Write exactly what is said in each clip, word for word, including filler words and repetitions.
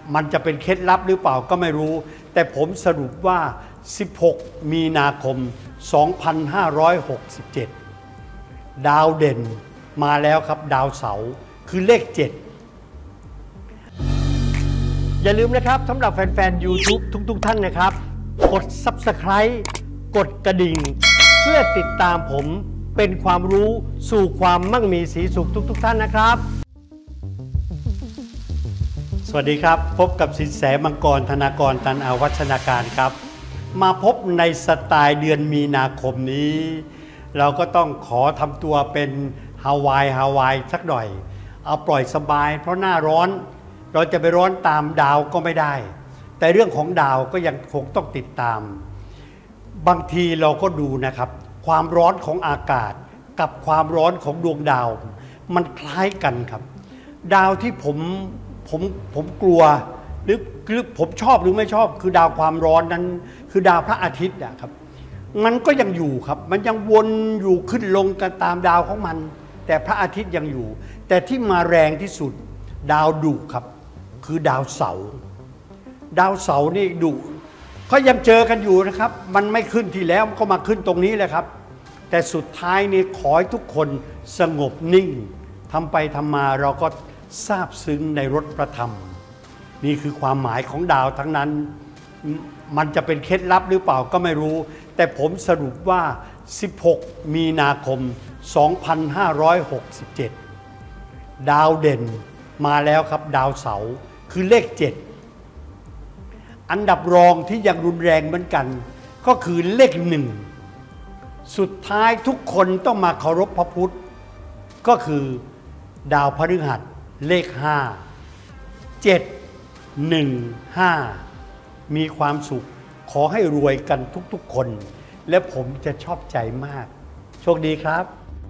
มันจะเป็นเคล็ดลับหรือเปล่าก็ไม่รู้แต่ผมสรุปว่าสิบหกมีนาคมสองพันห้าร้อยหกสิบเจ็ดดาวเด่นมาแล้วครับดาวเสาร์คือเลขเจ็ดอย่าลืมนะครับสำหรับแฟนๆ YouTube ทุกๆท่านนะครับกด ซับสไครบ์ กดกระดิ่งเพื่อติดตามผมเป็นความรู้สู่ความมั่งมีสีสุขทุกๆท่านนะครับสวัสดีครับพบกับสินแสมังกรธนากรตันอาวัฒนาการครับมาพบในสไตล์เดือนมีนาคมนี้เราก็ต้องขอทำตัวเป็นฮาวายฮาวายสักหน่อยเอาปล่อยสบายเพราะหน้าร้อนเราจะไปร้อนตามดาวก็ไม่ได้แต่เรื่องของดาวก็ยังคงต้องติดตามบางทีเราก็ดูนะครับความร้อนของอากาศกับความร้อนของดวงดาวมันคล้ายกันครับดาวที่ผมผมผมกลัวหรือคือผมชอบหรือไม่ชอบคือดาวความร้อนนั้นคือดาวพระอาทิตย์นะครับมันก็ยังอยู่ครับมันยังวนอยู่ขึ้นลงกันตามดาวของมันแต่พระอาทิตย์ยังอยู่แต่ที่มาแรงที่สุดดาวดุครับคือดาวเสาร์ดาวเสาร์นี่ดุเขายังเจอกันอยู่นะครับมันไม่ขึ้นที่แล้วมันก็มาขึ้นตรงนี้แหละครับแต่สุดท้ายนี่ขอให้ทุกคนสงบนิ่งทำไปทำมาเราก็ซาบซึ้งในรสพระธรรมนี่คือความหมายของดาวทั้งนั้นมันจะเป็นเคล็ดลับหรือเปล่าก็ไม่รู้แต่ผมสรุปว่าสิบหกมีนาคมสองพันห้าร้อยหกสิบเจ็ดดาวเด่นมาแล้วครับดาวเสาร์คือเลขเจ็ดอันดับรองที่ยังรุนแรงเหมือนกันก็คือเลขหนึ่งสุดท้ายทุกคนต้องมาเคารพพระพุทธก็คือดาวพฤหัสเลขห้า เจ็ด หนึ่ง ห้ามีความสุขขอให้รวยกันทุกๆคนและผมจะชอบใจมากโชคดีครับ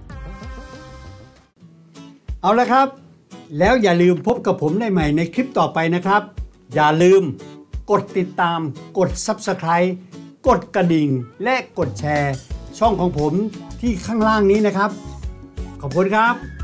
เอาละครับแล้วอย่าลืมพบกับผมได้ใหม่ในคลิปต่อไปนะครับอย่าลืมกดติดตามกด ซับสไครบ์ กดกระดิ่งและกดแชร์ช่องของผมที่ข้างล่างนี้นะครับขอบคุณครับ